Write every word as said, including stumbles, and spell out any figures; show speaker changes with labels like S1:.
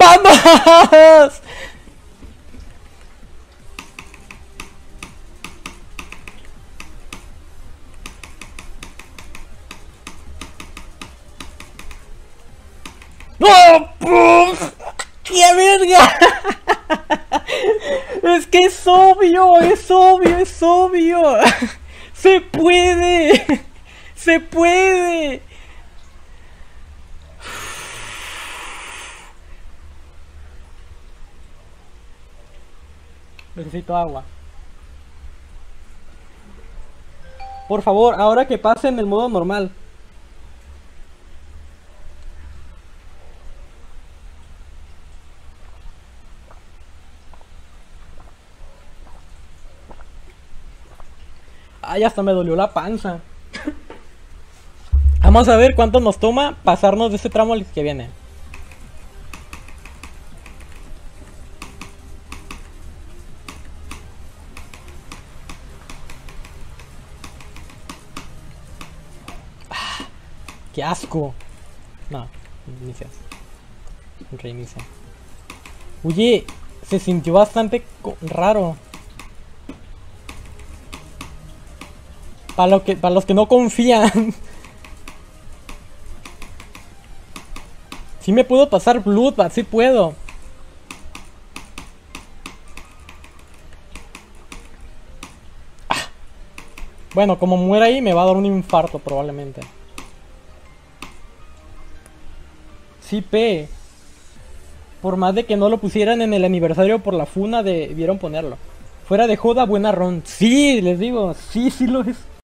S1: ¡Vamos! ¡No! ¡Pum! ¡Qué verga! Es que es obvio, es obvio, es obvio. ¡Se puede! ¡Se puede! Necesito agua. Por favor, ahora que pase en el modo normal. Ay, hasta me dolió la panza. Vamos a ver cuánto nos toma pasarnos de este tramo al que viene. Ah, ¡qué asco! No, inicia. Reinicia. Oye, se sintió bastante raro. Para lo que, para los que no confían. Sí me puedo pasar Bloodbath, sí puedo. Ah. Bueno, como muera ahí me va a dar un infarto probablemente. Sí, P. Por más de que no lo pusieran en el aniversario por la funa, debieron ponerlo. Fuera de joda, buena run. Sí, les digo, sí, sí lo es.